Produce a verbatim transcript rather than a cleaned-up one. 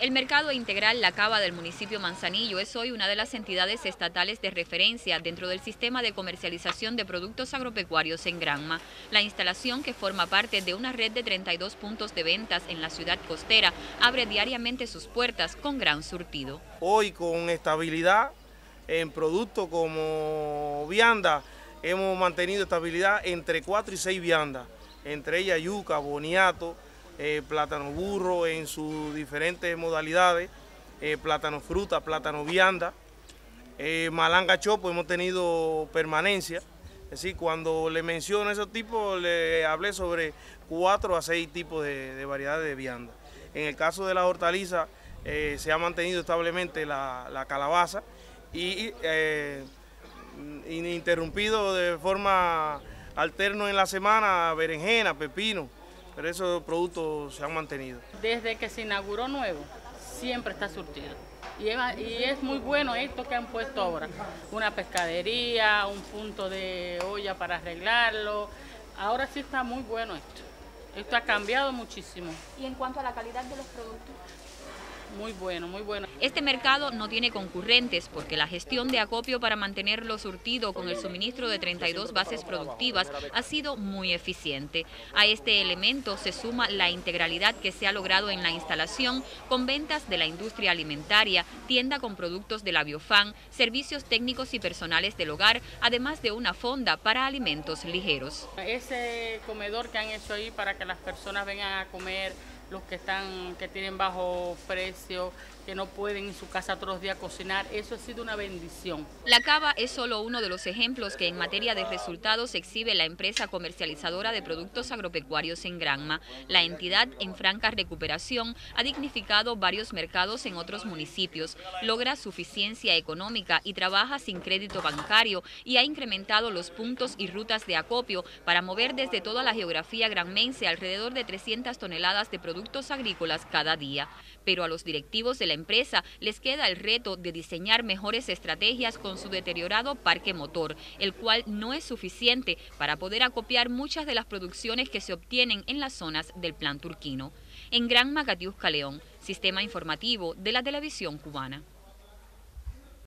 El Mercado Integral La Cava del municipio Manzanillo es hoy una de las entidades estatales de referencia dentro del sistema de comercialización de productos agropecuarios en Granma. La instalación, que forma parte de una red de treinta y dos puntos de ventas en la ciudad costera, abre diariamente sus puertas con gran surtido. Hoy, con estabilidad en productos como vianda, hemos mantenido estabilidad entre cuatro y seis viandas, entre ellas yuca, boniato, Eh, plátano burro en sus diferentes modalidades, eh, plátano fruta, plátano vianda, eh, malanga chopo, hemos tenido permanencia. Es decir, cuando le menciono esos tipos, le hablé sobre cuatro a seis tipos de, de variedades de vianda. En el caso de la hortaliza, eh, se ha mantenido establemente la, la calabaza y eh, ininterrumpido de forma alterna en la semana berenjena, pepino. Pero esos productos se han mantenido. Desde que se inauguró nuevo, siempre está surtido. Y es, y es muy bueno esto que han puesto ahora. Una pescadería, un punto de olla para arreglarlo. Ahora sí está muy bueno esto. Esto ha cambiado muchísimo. ¿Y en cuanto a la calidad de los productos? Muy bueno, muy bueno. Este mercado no tiene concurrentes porque la gestión de acopio para mantenerlo surtido con el suministro de treinta y dos bases productivas ha sido muy eficiente. A este elemento se suma la integralidad que se ha logrado en la instalación con ventas de la industria alimentaria, tienda con productos de la Biofan, servicios técnicos y personales del hogar, además de una fonda para alimentos ligeros. Ese comedor que han hecho ahí para que las personas vengan a comer, los que están, que tienen bajo precio, que no pueden en su casa todos los días cocinar, eso ha sido una bendición. La Cava es solo uno de los ejemplos que en materia de resultados exhibe la empresa comercializadora de productos agropecuarios en Granma. La entidad, en franca recuperación, ha dignificado varios mercados en otros municipios, logra suficiencia económica y trabaja sin crédito bancario y ha incrementado los puntos y rutas de acopio para mover desde toda la geografía granmense alrededor de trescientas toneladas de productos agrícolas cada día. Pero a los directivos de la empresa les queda el reto de diseñar mejores estrategias con su deteriorado parque motor, el cual no es suficiente para poder acopiar muchas de las producciones que se obtienen en las zonas del Plan Turquino. En Granma, Catiusca León, Sistema Informativo de la Televisión Cubana.